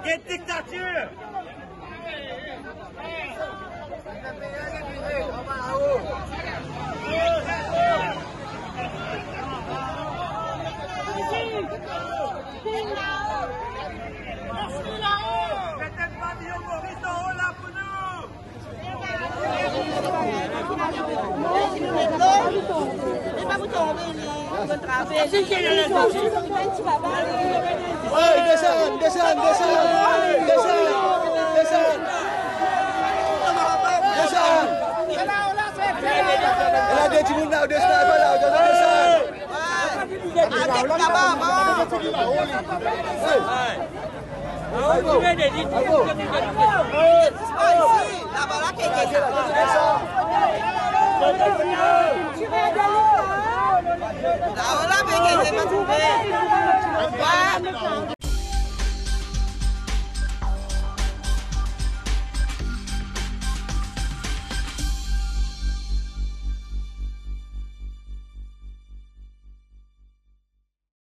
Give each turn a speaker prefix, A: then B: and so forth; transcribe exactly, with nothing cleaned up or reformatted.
A: Quelle dictature!
B: Ouais, descends, descends, descends, descends, descends. Descends. Elle a des petits mouns là, descends, pas là, descends.
C: Là, on l'a payé, c'est pas trouvé.